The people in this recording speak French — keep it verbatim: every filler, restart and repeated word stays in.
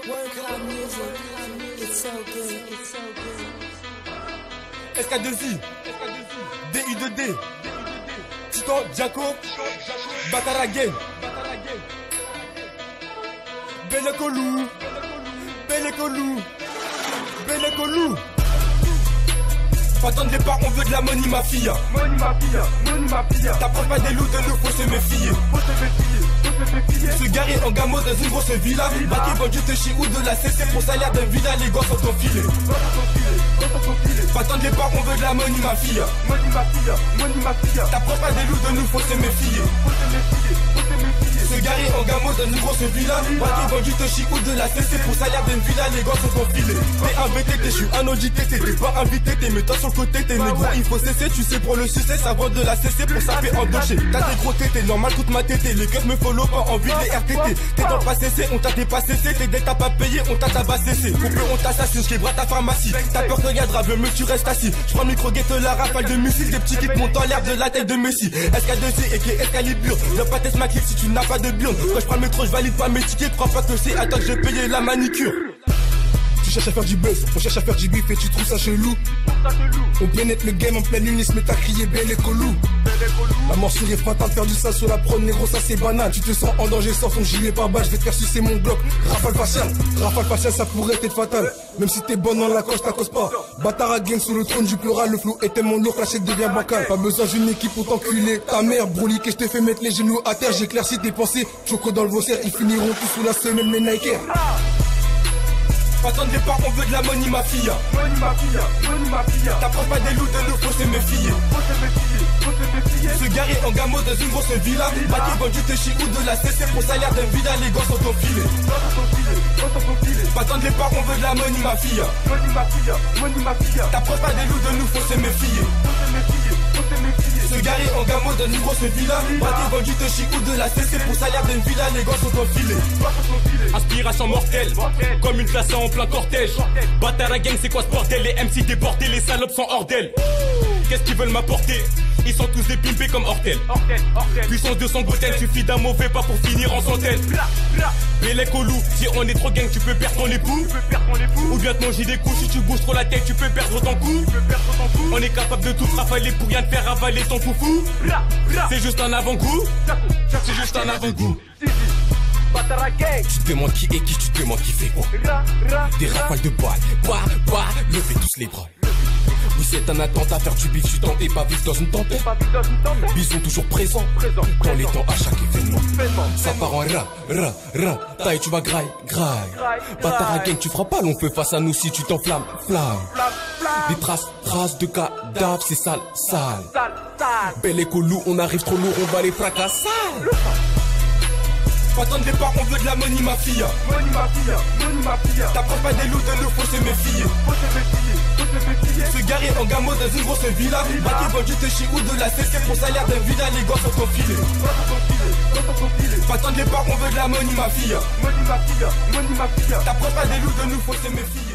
Work hard music, it's so good, it's so good. S K deux I, D I deux D, Titan, Jaco, Batara Gang, Belekolou, Belekolou, Belekolou. Pas tant de départ, on veut de la money ma fille. Money ma fille, money ma fille. T'approches pas des loups de nous, faut se méfier. Faut se méfier, faut se méfier. Se garer en gamo dans une grosse villa. Baquet vendu te chie ou de la C C pour salaire d'un villa, les gosses sont enfilés. Pas tant de départ, on veut de la money ma fille. Money ma fille, money ma fille. T'approches pas des loups de nous, faut se méfier. Faut se méfier, faut se méfier. Se garer en gamo dans une grosse villa. Baquet vendu te chie ou de la C C pour salaire d'un villa, les gosses sont enfilés. T'es un V T T, je suis un O J T T, t'es pas invité, t'es mets-toi sur le côté, t'es négro, il faut cesser, tu sais pour le succès, ça vend de la C C pour ça fait endocher. T'as des gros tétés, normal toute ma tété, les keufs me follow pas envie des R T T. T'es dans le passé, on t'a dépassé, tes dettes t'as pas payé, on t'a tabassé. Coupé, on t'assassine, j'québra ta pharmacie. T'as peur que regarde grave, mais tu restes assis. J'prends le micro, guette la rafale de musique, des petits kicks montent en l'air de la tête de Messi. S K deux I et qui est Excalibur, y'a pas test ma clip si tu n'as pas de burne. Quand j'prends le métro, j'valide pas mes tickets, crois pas que c'est attends que j'ai payé la manicure. Tu cherches à faire du buzz, on cherche à faire du bif et tu trouves ça chelou. On pénètre le game en pleine lune, il se met à crier Belekolou. La morsure est fatale, faire du sale sur la prod, négro ça c'est banal. Tu te sens en danger, sans ton gilet par balle, je vais te faire sucer mon bloc. Rafale facial, rafale facial ça pourrait être fatal. Même si t'es bonne dans la coche, t'accose pas. Batara gang sous le trône du pleural, le flou est tellement lourd, la chèque devient bancal. Pas besoin d'une équipe pour t'enculer. Ta mère, brouli, que je te fais mettre les genoux à terre, j'éclaircis tes pensées. Choco dans le vaussaire, ils finiront tous sous la semaine, les Nikers. Pas tant de départ, on veut de la money ma fille. Money ma fille, money ma fille. T'approches pas des loups de nous, faut se méfier. Faut se méfier, faut se méfier. Se garer en gamo dans une grosse villa. Baquet vendu te chie ou de la C C pour salaire d'un villa, les gosses sont enfilés. Pas tant de départ, on veut de la money ma fille. Money ma fille, money ma fille. T'approches pas des loups de nous, faut se méfier. Faut se méfier, faut se méfier. Se garer en gamo dans une grosse villa. Baquet vendu te chie ou de la C C pour salaire d'un villa, les gosses sont enfilés. Inspiration mortelle, comme une classe en plein cortège. Batara gang c'est quoi ce bordel? Les M C déportés, les salopes sont hors d'elle. Qu'est-ce qu'ils veulent m'apporter? Ils sont tous des pimpés comme Hortel. Puissance de son gotel, suffit d'un mauvais pas pour finir en centaine. Belekolou, si on est trop gang tu peux perdre ton époux. Ou bien te manger des coups, si tu bouges trop la tête tu peux perdre ton coup. On est capable de tout rafaler pour rien te faire avaler ton foufou. C'est juste un avant-goût. C'est juste un avant-goût. Tu te demandes qui est qui, tu te demandes qui fait quoi. Des rafales de balles, bah, bah, levez tous les bras. Oui c'est un attentat, faire du bif, je suis tenté, pas vivre dans une tempête. Bison toujours présent, dans les temps à chaque événement. Ça part en ra, ra, ra, taille tu vas graille, graille. Batara gang tu feras pas long feu face à nous si tu t'enflammes, flamme. Des traces, traces de cadavres, c'est sale, sale. Belekolou, on arrive trop lourd, on va les fracasser. Pas tant de départ, on veut de la money ma fille. Money ma fille, money ma fille. T'approches pas des loups de nous, faut se méfier. Faut se méfier, faut se méfier. Se garer en gamo dans une grosse villa. Baquet vendu te chie ou de la C C pour salaire d'un villa, les gosses sont enfilés. Pas tant de départ, on veut de la money ma fille. Money ma fille, money ma fille. T'approches pas des loups de nous, faut se méfier.